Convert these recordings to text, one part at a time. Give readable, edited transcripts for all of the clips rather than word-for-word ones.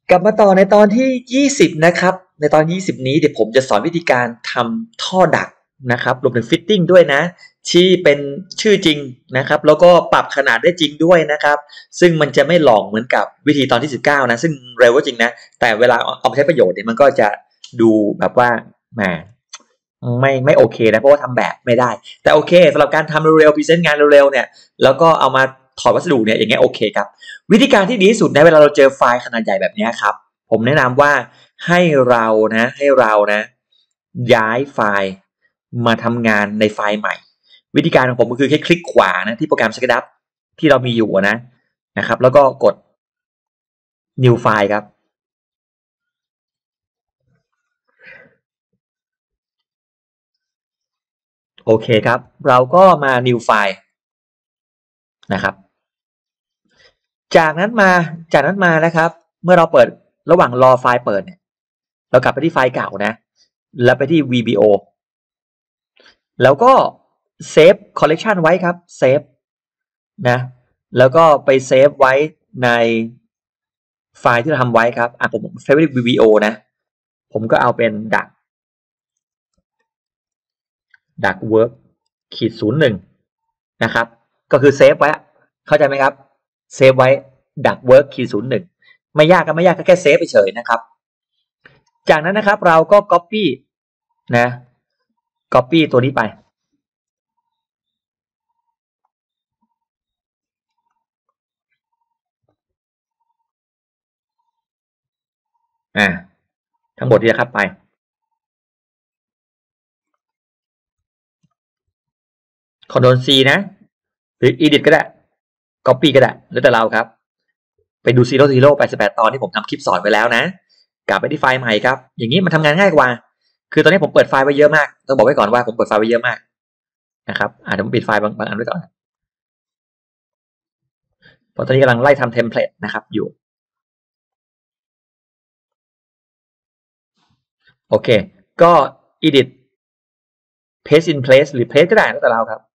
กลับมาต่อในตอนที่20นะครับในตอน20นี้เดี๋ยวผมจะสอนวิธีการทำท่อดักนะครับรวมถึงฟิตติ้งด้วยนะที่เป็นชื่อจริงนะครับแล้วก็ปรับขนาดได้จริงด้วยนะครับซึ่งมันจะไม่หลอกเหมือนกับวิธีตอนที่19นะซึ่งเร็วก็จริงนะแต่เวลาเอาไปใช้ประโยชน์เนี่ยมันก็จะดูแบบว่าแหมไม่โอเคนะเพราะว่าทำแบบไม่ได้แต่โอเคสำหรับการทำเร็วๆพรีเซนต์งานเร็วๆเนี่ยแล้วก็เอามาถอดวัสดุเนี่ยอย่างเงี้ยโอเคครับวิธีการที่ดีที่สุดนะเวลาเราเจอไฟล์ขนาดใหญ่แบบนี้ครับผมแนะนำว่าให้เรานะย้ายไฟล์มาทำงานในไฟล์ใหม่วิธีการของผมก็คือแค่คลิกขวานะที่โปรแกรม SketchUp ที่เรามีอยู่นะครับแล้วก็กด New File ครับโอเคครับเราก็มา New File นะครับจากนั้นมานะครับเมื่อเราเปิดระหว่างรอไฟล์เปิดเนี่ยเรากลับไปที่ไฟล์เก่านะแล้วไปที่ VBO แล้วก็เซฟคอลเลกชันไว้ครับเซฟนะแล้วก็ไปเซฟไว้ในไฟล์ที่เราทำไว้ครับผมเซฟไว้ที่ VBO นะผมก็เอาเป็นดักเวิร์ก-01นะครับก็คือเซฟไว้เข้าใจไหมครับเซฟไว้ดักเวิร์ก-01ไม่ยากก็แค่เซฟไปเฉยนะครับจากนั้นนะครับเราก็ copy นะ copy ตัวนี้ไปทั้งหมดที่จะคัดไปCtrl C นะหรือ Edit ก็ได้ Copy ก็ได้แล้วแต่เราครับไปดู0 88ตอนที่ผมทำคลิปสอนไปแล้วนะกลับไปที่ไฟล์ใหม่ครับอย่างนี้มันทำงานง่ายกว่าคือตอนนี้ผมเปิดไฟล์ไว้เยอะมากต้องบอกไว้ก่อนว่าผมเปิดไฟล์ไว้เยอะมากนะครับเดี๋ยวผมปิดไฟล์บางอันไว้ก่อนเพราะตอนนี้กำลังไล่ทำเทมเพลตนะครับอยู่โอเคก็ Edit Paste in Place หรือ Paste ก็ได้แล้วแต่เราครับ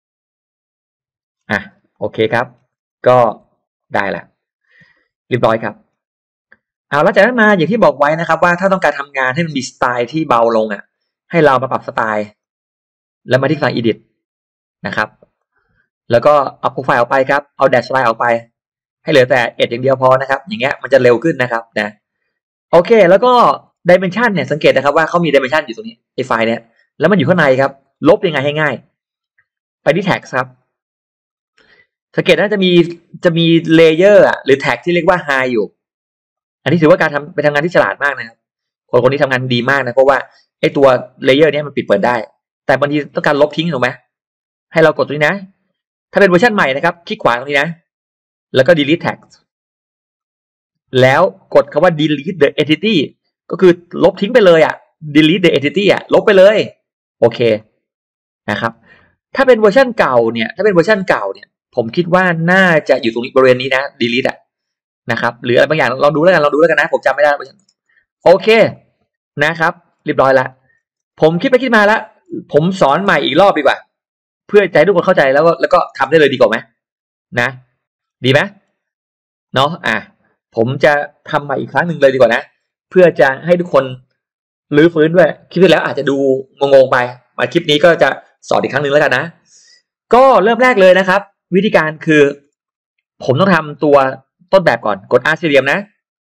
โอเคครับก็ได้ละเรียบร้อยครับแล้วจากนั้นมาอย่างที่บอกไว้นะครับว่าถ้าต้องการทำงานให้มันมีสไตล์ที่เบาลงให้เรามาปรับสไตล์แล้วมาที่ไฟล์ Edit นะครับแล้วก็เอาโปรไฟล์ออกไปครับเอา Dash Line ออกไปให้เหลือแต่ Edge อย่างเดียวพอนะครับอย่างเงี้ยมันจะเร็วขึ้นนะครับนะโอเคแล้วก็ Dimension เนี่ยสังเกตนะครับว่าเขามี Dimension อยู่ตรงนี้ไฟล์เนี้ยแล้วมันอยู่ข้างในครับลบยังไงให้ง่ายไปที่ Tags ครับสังเกตว่าจะมีเลเยอร์หรือแท็กที่เรียกว่า high อยู่อันนี้ถือว่าการไปทำงานที่ฉลาดมากนะครับคนนี้ทำงานดีมากนะเพราะว่าไอ้ตัวเลเยอร์นี้มันปิดเปิดได้แต่บางทีต้องการลบทิ้งถูกไหมให้เรากดตรงนี้นะถ้าเป็นเวอร์ชันใหม่นะครับคลิกขวาตรงนี้นะแล้วก็ delete tag แล้วกดคำว่า delete the entity ก็คือลบทิ้งไปเลยdelete the entity ลบไปเลยโอเคนะครับถ้าเป็นเวอร์ชันเก่าเนี่ยผมคิดว่าน่าจะอยู่ตรงนี้บริเวณนี้นะ delete นะครับหรืออะไรบางอย่างเราดูแล้วกันนะผมจำไม่ได้โอเคนะครับเรียบร้อยแล้วผมคิดไปคิดมาแล้วผมสอนใหม่อีกรอบดีกว่าเพื่อใจทุกคนเข้าใจแล้วก็ทำได้เลยดีกว่าไหมนะดีไหมเนาะผมจะทำใหม่อีกครั้งหนึ่งเลยดีกว่านะเพื่อจะให้ทุกคนรื้อฟื้นด้วยคลิปที่แล้วอาจจะดูงงๆไปมาคลิปนี้ก็จะสอนอีกครั้งหนึ่งแล้วกันนะก็เริ่มแรกเลยนะครับวิธีการคือผมต้องทำตัวต้นแบบก่อนกด R สี่เหลี่ยมนะ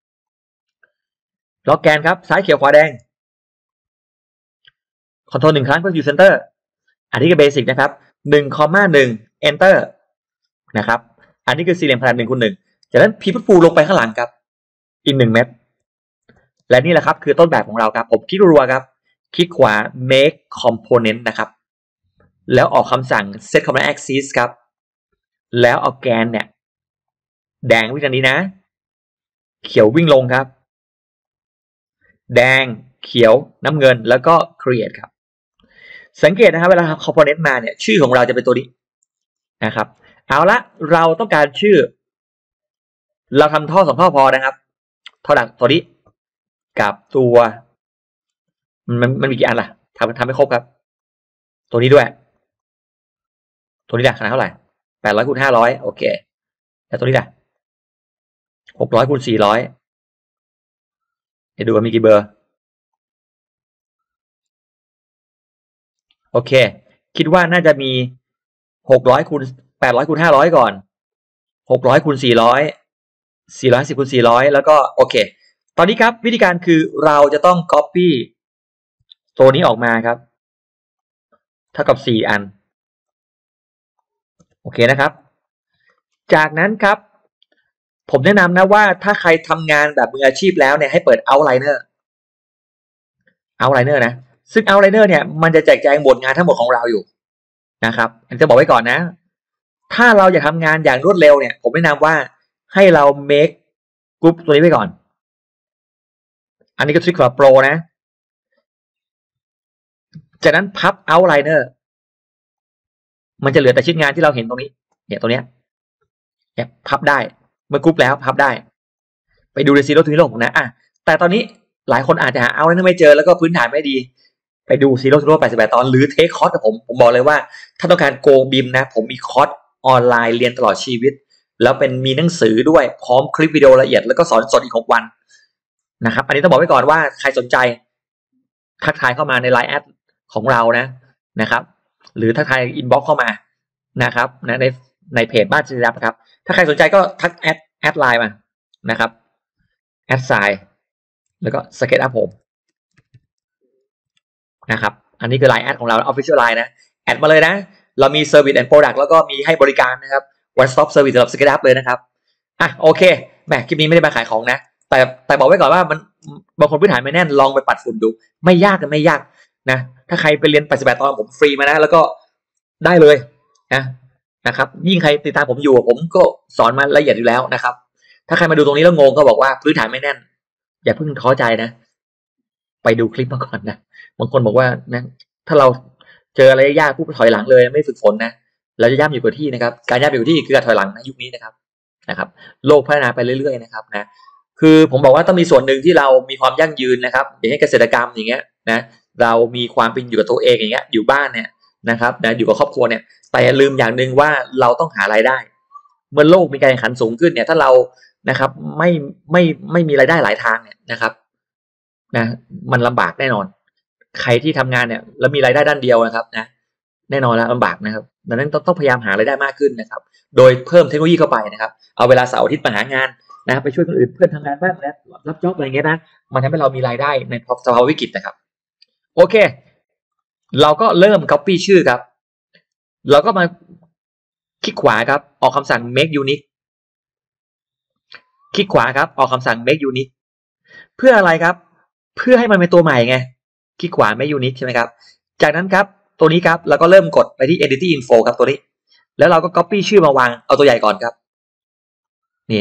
ล็อกแกนครับซ้ายเขียวขวาแดงคอนโทรล1 ครั้งเพื่ออยู่เซนเตอร์อันนี้ก็เบสิกนะครับ1,1 enter นะครับอันนี้คือสี่เหลี่ยมขนาด1 คูณ 1จากนั้นพีพุทฟูลงไปข้างหลังครับอีก1 เม็ดและนี่แหละครับคือต้นแบบของเราครับผมคลิกรัวครับคลิกขวา make component นะครับแล้วออกคำสั่ง set command axis ครับแล้วเอาแกนเนี่ยแดงวิ่งทางนี้นะเขียววิ่งลงครับแดงเขียวน้ำเงินแล้วก็ create ครับสังเกตนะครับเวลาทำ component มาเนี่ยชื่อของเราจะเป็นตัวนี้นะครับเอาละเราต้องการชื่อเราทำท่อ2 ท่อพอนะครับท่อดักตัวนี้กับตัวมันมีกี่อันล่ะทำให้ครบครับตัวนี้ด้วยตัวนี้ล่ะขนาดเท่าไหร่800 คูณ 500โอเคแล้วตัวนี้ล่ะ600 คูณ 400 ให้ดูว่ามีกี่เบอร์โอเคคิดว่าน่าจะมี600คูณ800คูณ500ก่อน600คูณ400 450คูณ400แล้วก็โอเคตอนนี้ครับวิธีการคือเราจะต้อง copy ตัวนี้ออกมาครับเท่ากับ4อันโอเคนะครับจากนั้นครับผมแนะนำนะว่าถ้าใครทำงานแบบมืออาชีพแล้วเนี่ยให้เปิด Outliner นะซึ่ง Outliner เนี่ยมันจะแจกแจงบทงานทั้งหมดของเราอยู่นะครับอันจะบอกไว้ก่อนนะถ้าเราอยากทำงานอย่างรวดเร็วเนี่ยผมแนะนำว่าให้เรา make group ตัวนี้ไว้ก่อนอันนี้ก็ทริคสำหรับโปรนะจากนั้นพับ Outliner มันจะเหลือแต่ชิ้นงานที่เราเห็นตรงนี้เนี่ยตรงเนี้ยพับได้เมื่อกรุ๊ปแล้วพับได้ไปดูในซีโร่ทูนิโร่นะแต่ตอนนี้หลายคนอาจจะหาเอาแล้วไม่เจอแล้วก็พื้นฐานไม่ดีไปดูซีโร่ทูนิโร่88 ตอนหรือเทคคอร์สกับผมบอกเลยว่าถ้าต้องการโกงบิมนะผมมีคอร์สออนไลน์เรียนตลอดชีวิตแล้วเป็นมีหนังสือด้วยพร้อมคลิปวิดีโอละเอียดแล้วก็สอนสดอีก6 วันนะครับอันนี้ต้องบอกไว้ก่อนว่าใครสนใจทักทายเข้ามาใน LINE แอดของเรานะครับหรือทักทายอินบ็อกซ์เข้ามานะครับในเพจบ้านศิลป์ครับถ้าใครสนใจก็ทักแอดไลน์มานะครับแอดไซน์แล้วก็สเก็ตอัพผมนะครับอันนี้คือ LINE แอดของเรา Official LINE นะแอดมาเลยนะเรามี Service and Product แล้วก็มีให้บริการนะครับ One Stop Service สำหรับสเก็ตอัพเลยนะครับโอเคแหมคลิปนี้ไม่ได้มาขายของนะแต่บอกไว้ก่อนว่ามันบางคนพื้นฐานไม่แน่นลองไปปัดฝุ่นดูไม่ยากนะถ้าใครไปเรียน88 ตอนผมฟรีมานะแล้วก็ได้เลยนะครับยิ่งใครติดตามผมอยู่ผมก็สอนมาละเอียดอยู่แล้วนะครับถ้าใครมาดูตรงนี้แล้วงงก็บอกว่าพื้นฐานไม่แน่นอย่าเพิ่งท้อใจนะไปดูคลิปมาก่อนนะบางคนบอกว่านะถ้าเราเจออะไรยากปุ๊บถอยหลังเลยไม่ฝึกฝนนะเราจะย่ำอยู่กับที่นะครับการย่ำอยู่กับที่คือการถอยหลังนะยุคนี้นะครับโลกพัฒนาไปเรื่อยๆนะครับนะคือผมบอกว่าต้องมีส่วนหนึ่งที่เรามีความยั่งยืนนะครับอย่างเช่นเกษตรกรรมอย่างเงี้ยนะเรามีความเป็นอยู่กับตัวเองอย่างเงี้ยอยู่บ้านเนี่ยนะครับนะอยู่กับครอบครัวเนี่ยแต่อย่าลืมอย่างหนึ่งว่าเราต้องหารายได้เมื่อโลกมีการแข่งขันสูงขึ้นเนี่ยถ้าเรานะครับไม่มีรายได้หลายทางเนี่ยนะครับนะมันลำบากแน่นอนใครที่ทำงานเนี่ยแล้วมีรายได้ด้านเดียวนะครับนะแน่นอนแล้วลำบากนะครับดังนั้นต้องพยายามหารายได้มากขึ้นนะครับโดยเพิ่มเทคโนโลยีเข้าไปนะครับเอาเวลาเสาร์อาทิตย์มาหางานนะไปช่วยคนอื่นเพื่อนทำงานบ้างนะรับจ็อบอะไรเงี้ยนะมันทำให้เรามีรายได้ในสภาวะวิกฤตนะครับโอเคเราก็เริ่ม copy ชื่อครับเราก็มาคลิกขวาครับออกคำสั่ง make unique คลิกขวาครับออกคำสั่ง make unique เพื่ออะไรครับเพื่อให้มันเป็นตัวใหม่ไงคลิกขวา make unique ใช่ไหมครับจากนั้นครับตัวนี้ครับเราก็เริ่มกดไปที่ editing info ครับตัวนี้แล้วเราก็ copy ชื่อมาวางเอาตัวใหญ่ก่อนครับนี่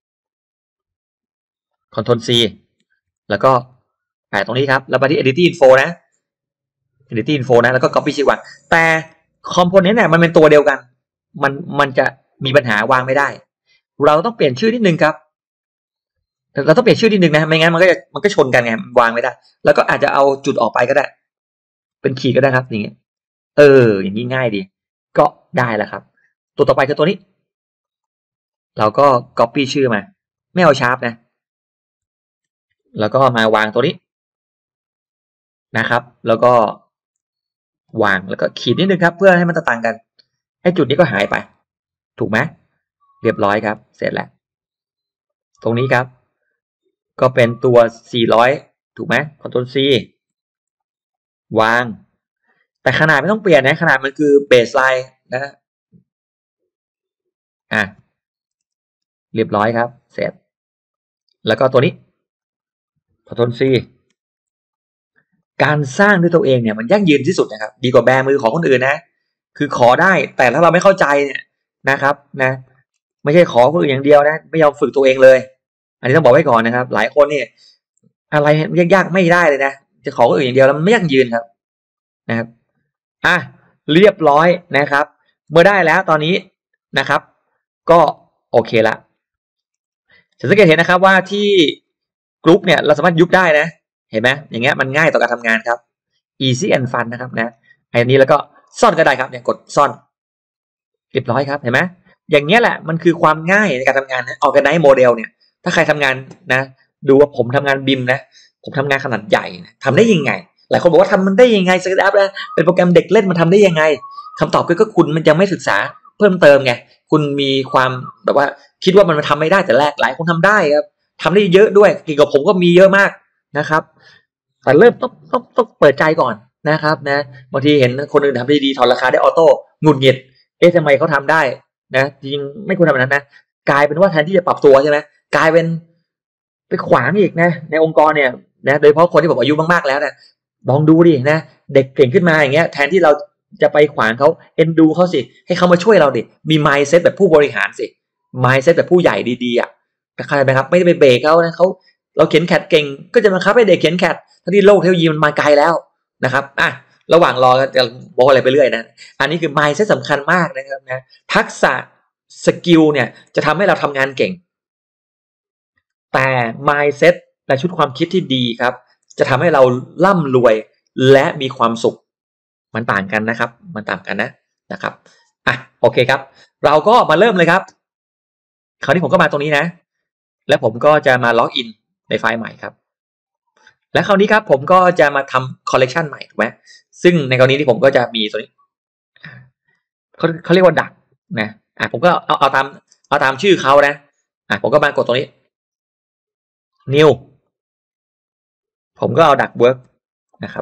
Ctrl C แล้วก็แปะตรงนี้ครับแล้วไปที่ editing info นะ editing info นะแล้วก็ copy ชื่อวางแต่ component เนี่ยมันเป็นตัวเดียวกันมันจะมีปัญหาวางไม่ได้เราต้องเปลี่ยนชื่อนิดนึงครับเราต้องเปลี่ยนชื่อนิดนึงนะไม่งั้นมันก็ชนกันไงวางไม่ได้แล้วก็อาจจะเอาจุดออกไปก็ได้เป็นขีดก็ได้ครับอย่างเงี้ยอย่างนี้ง่ายดีก็ได้แล้วครับตัวต่อไปคือตัวนี้เราก็ copy ชื่อมาไม่เอาชาร์ปนะแล้วก็มาวางตัวนี้นะครับแล้วก็วางแล้วก็ขีดนิดนึงครับเพื่อให้มันต่างกันไอ้จุดนี้ก็หายไปถูกไหมเรียบร้อยครับเสร็จแล้วตรงนี้ครับก็เป็นตัว400ถูกไหมCtrl C วางแต่ขนาดไม่ต้องเปลี่ยนนะขนาดมันคือเบสไลน์นะเรียบร้อยครับเสร็จแล้วก็ตัวนี้Ctrl C การสร้างด้วยตัวเองเนี่ยมันยั่งยืนที่สุดนะครับดีกว่าแบมือของคนอื่นนะคือขอได้แต่ถ้าเราไม่เข้าใจเนี่ยนะครับนะไม่ใช่ขอคนอื่นอย่างเดียวนะไม่ยอมฝึกตัวเองเลยอันนี้ต้องบอกไว้ก่อนนะครับหลายคนเนี่ยอะไรยากๆไม่ได้เลยนะจะขอคนอื่นอย่างเดียวแล้วมันไม่ยั่งยืนครับนะครับเรียบร้อยนะครับเมื่อได้แล้วตอนนี้นะครับก็โอเคละจะสังเกตเห็นนะครับว่าที่กรุ๊ปเนี่ยเราสามารถยุบได้นะเห็นไหมอย่างเงี้ยมันง่ายต่อการทำงานครับ easy and fun นะครับนะอันนี้แล้วก็ซ่อนก็ได้ครับเนี่ยกดซ่อนเรียบร้อยครับเห็นไหมอย่างเงี้ยแหละมันคือความง่ายในการทำงานนะ organize model เนี่ยถ้าใครทำงานนะดูว่าผมทำงานบิมนะผมทำงานขนาดใหญ่ทำได้ยังไงหลายคนบอกว่าทำมันได้ยังไงสเกตอัพนะเป็นโปรแกรมเด็กเล่นมันทำได้ยังไงคำตอบก็คุณมันยังไม่ศึกษาเพิ่มเติมไงคุณมีความแบบว่าคิดว่ามันทำไม่ได้แต่แรกหลายคนทำได้ครับทำได้เยอะด้วยเกี่ยวกับผมก็มีเยอะมากนะครับแต่เริ่มต้องเปิดใจก่อนนะครับนะบางทีเห็นคนอื่นทำได้ดีถอนราคาได้ออโต้หงุดหงิดทำไมเขาทำได้นะจริงไม่ควรทำแบบนั้นนะกลายเป็นว่าแทนที่จะปรับตัวใช่ไหมกลายเป็นไปขวางอีกนะในองค์กรเนี่ยนะโดยเฉพาะคนที่แบบอายุมากๆแล้วนะลองดูดินะเด็กเก่งขึ้นมาอย่างเงี้ยแทนที่เราจะไปขวางเขาเอ็นดูเขาสิให้เขามาช่วยเราดิมี mindset แบบผู้บริหารสิ mindset แบบผู้ใหญ่ดีๆอ่ะเข้าใจไหมครับไม่ได้ไปเบรกเขานะเขาเราเขียนแคดเก่งก็จะบังคับให้เด็กเขียนแคดทั้งที่โลกเทคโนโลยีมันมาไกลแล้วนะครับระหว่างรอจะบอกอะไรไปเรื่อยนะอันนี้คือ mindset สำคัญมากนะครับนะทักษะสกิลเนี่ยจะทำให้เราทำงานเก่งแต่ mindset และชุดความคิดที่ดีครับจะทำให้เราร่ำรวยและมีความสุขมันต่างกันนะครับมันต่างกันนะครับโอเคครับเราก็มาเริ่มเลยครับคราวนี้ผมก็มาตรงนี้นะแล้วผมก็จะมาล็อกอินในไฟล์ใหม่ครับและคราวนี้ครับผมก็จะมาทำคอลเลกชันใหม่ถูกไหมซึ่งในกรณีที่ผมก็จะมีตัวนี้เขาเรียกว่าดักนะผมก็เอาตามชื่อเขานะผมก็มากดตรงนี้ new ผมก็เอาดักเวิร์กนะครับ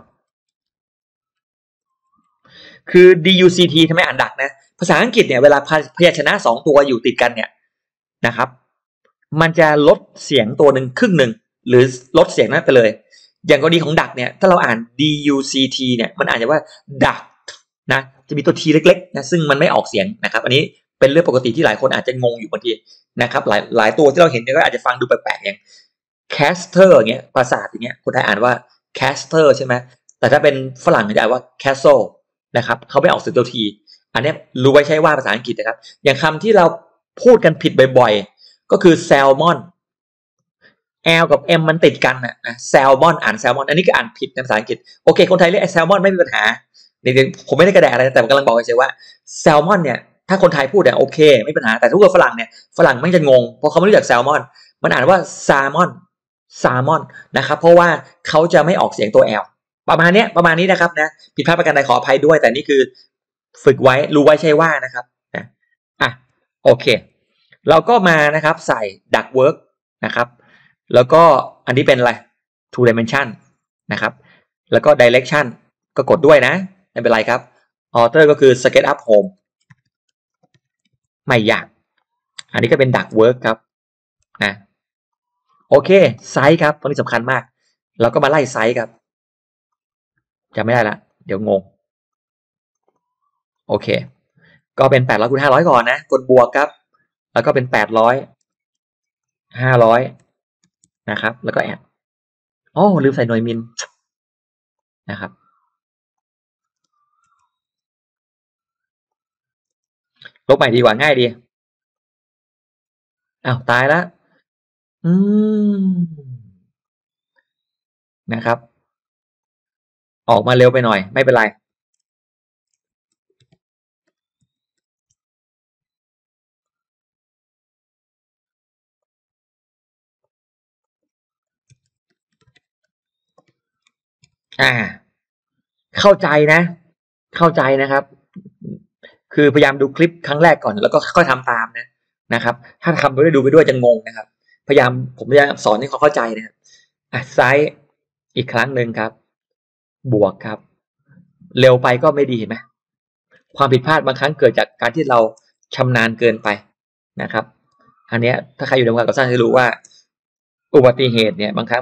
คือ duct ทำไมอ่านดักนะภาษาอังกฤษเนี่ยเวลาพยัญชนะ2ตัวอยู่ติดกันเนี่ยนะครับมันจะลดเสียงตัวหนึ่งครึ่งหนึ่งหรือลดเสียงนั้นไปเลยอย่างกรณีของดักเนี่ยถ้าเราอ่าน duct เนี่ยมันอ่านว่าดักนะจะมีตัว t เล็กๆนะซึ่งมันไม่ออกเสียงนะครับอันนี้เป็นเรื่องปกติที่หลายคนอาจจะงงอยู่บางทีนะครับหลายตัวที่เราเห็นเนี่ยก็อาจจะฟังดูแปลกๆอย่าง caster อย่างเงี้ยปราสาทอย่างเงี้ยคนไทยอ่านว่า caster ใช่ไหมแต่ถ้าเป็นฝรั่งจะอ่านว่า castle นะครับเขาไม่ออกเสียงตัว t อันนี้รู้ไว้ใช่ว่าภาษาอังกฤษนะครับอย่างคำที่เราพูดกันผิดบ่อยๆก็คือแซลมอนL กับ M มันติดกันนะแซลมอนอ่านแซลมอนอันนี้ก็อ่านผิดในภาษาอังกฤษโอเคคนไทยเรียกแซลมอนไม่มีปัญหาผมไม่ได้กระแดะอะไรแต่ผมกำลังบอกเฉยๆว่าแซลมอนเนี่ยถ้าคนไทยพูดเนี่ยโอเคไม่มีปัญหาแต่ถ้าเกิดฝรั่งเนี่ยฝรั่งไม่จะงงเพราะเขาไม่รู้จักแซลมอนมันอ่านว่าแซลมอนนะครับเพราะว่าเขาจะไม่ออกเสียงตัว L ประมาณนี้นะครับนะผิดพลาดประการใดขออภัยด้วยแต่นี่คือฝึกไว้รู้ไว้ใช่ว่านะครับโอเคเราก็มานะครับใส่ duck work นะครับแล้วก็อันนี้เป็นอะไร two dimension นะครับแล้วก็ direction ก็กดด้วยนะไม่เป็นไรครับ author ก็คือ sketch up home ไม่ยากอันนี้ก็เป็น duck work ครับนะโอเคไซส์ครับตรงนี้สำคัญมากเราก็มาไล่ไซส์ครับจำไม่ได้ละเดี๋ยวงงโอเคก็เป็น800 คูณ 500ก่อนนะกดบวกครับแล้วก็เป็น800 500นะครับแล้วก็แอดลืมใส่หน่วยมิลนะครับลบใหม่ดีกว่าง่ายดีตายแล้วนะครับออกมาเร็วไปหน่อยไม่เป็นไรเข้าใจนะครับคือพยายามดูคลิปครั้งแรกก่อนแล้วก็ค่อยๆทำตามนะครับถ้าทำไปด้วยดูไปด้วยจะงงนะครับพยายามผมจะสอนให้เขาเข้าใจนะครับไซส์อีกครั้งหนึ่งครับบวกครับเร็วไปก็ไม่ดีเห็นไหมความผิดพลาดบางครั้งเกิดจากการที่เราชำนาญเกินไปนะครับอันนี้ถ้าใครอยู่ในวงการก่อสร้างจะรู้ว่าอุบัติเหตุเนี่ยบางครั้ง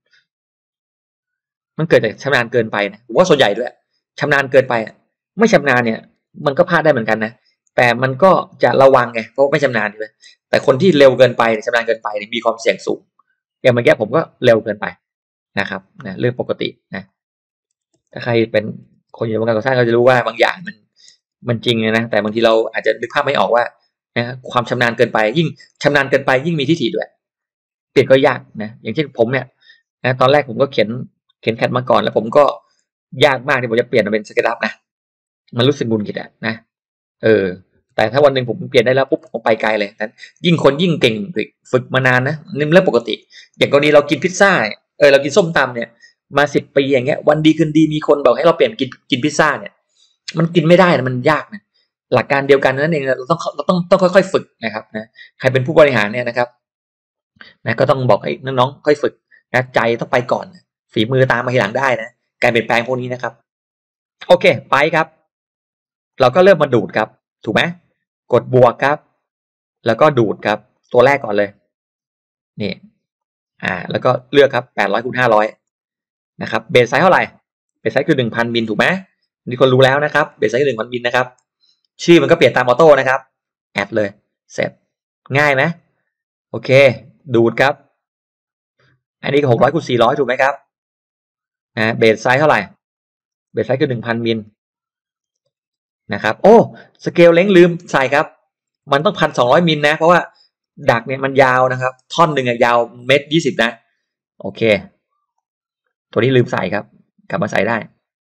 มันเกิดจากชำนาญเกินไปนะผมว่าส่วนใหญ่ด้วยชำนาญเกินไปไม่ชำนาญเนี่ยมันก็พลาดได้เหมือนกันนะแต่มันก็จะระวังไงเพราะไม่ชำนาญใช่ไหมแต่คนที่เร็วเกินไปชำนาญเกินไปมีความเสี่ยงสูงอย่างเมื่อกี้ผมก็เร็วเกินไปนะครับเรื่องปกตินะถ้าใครเป็นคนอยู่ในวงการก่อสร้างก็จะรู้ว่าบางอย่างมันจริงนะแต่บางทีเราอาจจะนึกภาพไม่ออกว่าความชำนาญเกินไปยิ่งชำนาญเกินไปยิ่งมีทิฏฐิด้วยเปลี่ยนก็ยากนะอย่างเช่นผมเนี่ยตอนแรกผมก็เขียนแคทมาก่อนแล้วผมก็ยากมากที่ผมจะเปลี่ยนมาเป็นสเก็ตอัพนะมันรู้สึกบุญกิจนะแต่ถ้าวันหนึ่งผมเปลี่ยนได้แล้วปุ๊บผมไปไกลเลยนั้นยิ่งคนยิ่งเก่งฝึกมานานนะนี่เรื่องปกติอย่างกรณีเรากินพิซซ่าเรากินส้มตำเนี่ยมา10 ปีอย่างเงี้ยวันดีคืนดีมีคนบอกให้เราเปลี่ยนกินพิซซ่าเนี่ยมันกินไม่ได้นะมันยากนะหลักการเดียวกันนั่นเองเราต้องค่อยๆฝึกนะครับนะใครเป็นผู้บริหารเนี่ยนะครับนะก็ต้องบอกให้น้องๆค่อยฝึกนะใจต้องไปก่อนฝีมือตามมาทีหลังได้นะการเปลี่ยนแปลงพวกนี้นะครับโอเคไปครับเราก็เริ่มมาดูดครับถูกไหมกดบวกครับแล้วก็ดูดครับตัวแรกก่อนเลยนี่แล้วก็เลือกครับ800 คูณ 500นะครับเบสไซส์เท่าไหร่เบสไซส์คือ 1,000 บินถูกไหมนี่คนรู้แล้วนะครับเบสไซส์คือ 1,000 บินนะครับชื่อมันก็เปลี่ยนตามออโต้นะครับแอดเลยเสร็จง่ายไหมโอเคดูดครับอันนี้ก็600 คูณ 400ถูกไหมครับเบสไซส์เท่าไหร่เบสไซส์คือ 1,000 บินนะครับโอ้สเกลเล้งลืมใส่ครับมันต้อง 1,200 มิลนะเพราะว่าดักเนี่ยมันยาวนะครับท่อนหนึ่งยาว1.20 นะโอเคตัวนี้ลืมใส่ครับกลับมาใส่ได้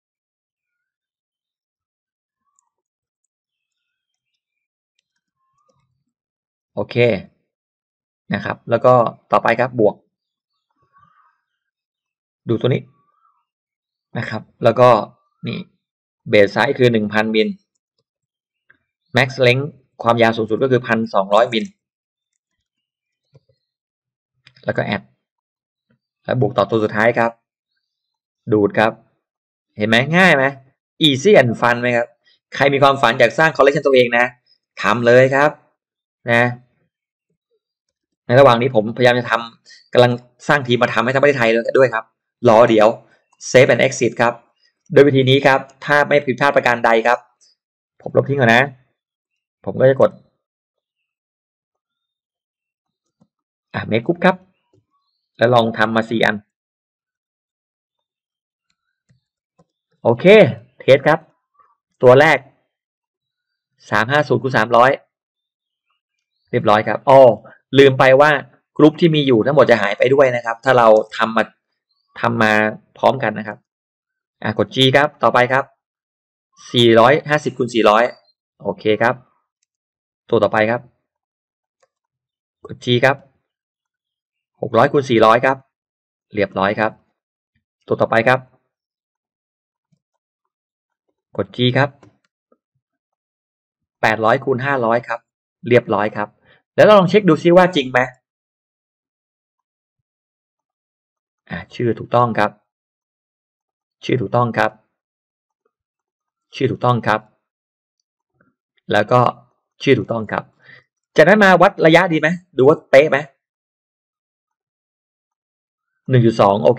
โอเคนะครับแล้วก็ต่อไปครับบวกดูตัวนี้นะครับแล้วก็นี่เบสไซส์คือ 1,000 มิล max length ความยาวสูงสุดก็คือ 1,200 มิลแล้วก็แอดแล้วบวกต่อตัวสุดท้ายครับดูดครับเห็นไหมง่ายไหม easy and fun ไหมครับใครมีความฝันอยากสร้างคอลเลคชันตัวเองนะทำเลยครับนะในระหว่างนี้ผมพยายามจะทำกำลังสร้างทีมมาทำให้ทั้งประเทศไทยด้วยครับรอเดี๋ยว save and exit ครับโดยวิธีนี้ครับถ้าไม่ผิดพลาดประการใดครับผมลบทิ้งก่อนนะผมก็จะกดmake group ครับแล้วลองทำมา4 อันโอเคเทสครับตัวแรก350 คูณ 300เรียบร้อยครับลืมไปว่ากรุ๊ปที่มีอยู่ทั้งหมดจะหายไปด้วยนะครับถ้าเราทำมาพร้อมกันนะครับกด G ครับต่อไปครับ450 คูณ 400โอเคครับตัวต่อไปครับกด G ครับ600 คูณ 400ครับเรียบร้อยครับตัวต่อไปครับกด G ครับ800 คูณ 500ครับเรียบร้อยครับแล้วเราลองเช็คดูซิว่าจริงไหมชื่อถูกต้องครับชื่อถูกต้องครับชื่อถูกต้องครับแล้วก็ชื่อถูกต้องครับจากนั้นมาวัดระยะดีไหมดูว่าเป๊ะไหม 1.2 โอเค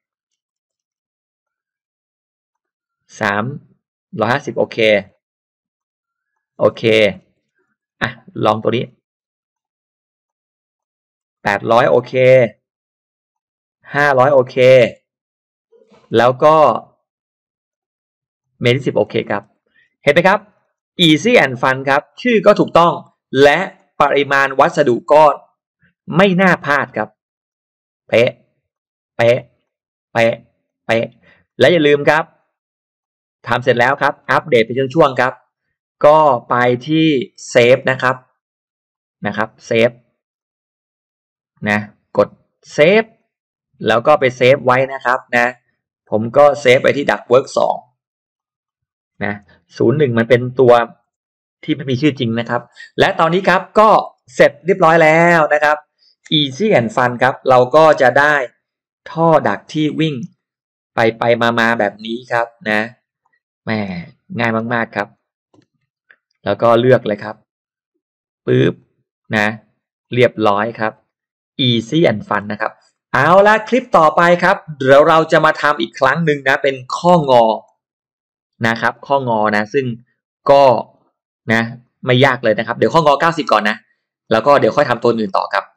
350โอเคโอเคลองตัวนี้800โอเค500โอเคแล้วก็เมตรที่10โอเคครับเห็นไหมครับ easy and fun ครับชื่อก็ถูกต้องและปริมาณวัสดุก็ไม่น่าพลาดครับเป๊ะเป๊ะเป๊ะเป๊ะและอย่าลืมครับทำเสร็จแล้วครับอัปเดตเป็นช่วงๆครับก็ไปที่เซฟนะครับเซฟนะกดเซฟแล้วก็ไปเซฟไว้นะครับนะผมก็เซฟไปที่ duckwork 2นะ01มันเป็นตัวที่ไม่มีชื่อจริงนะครับและตอนนี้ครับก็เสร็จเรียบร้อยแล้วนะครับ easy and fun ครับเราก็จะได้ท่อดักที่วิ่งไปมาแบบนี้ครับนะแหมง่ายมากๆครับแล้วก็เลือกเลยครับปึ๊บนะเรียบร้อยครับ easy and fun นะครับเอาละคลิปต่อไปครับเดี๋ยวเราจะมาทำอีกครั้งหนึ่งนะเป็นข้องอนะครับข้องอนะซึ่งก็นะไม่ยากเลยนะครับเดี๋ยวข้องอ90ก่อนนะแล้วก็เดี๋ยวค่อยทำตัวอื่นต่อครับ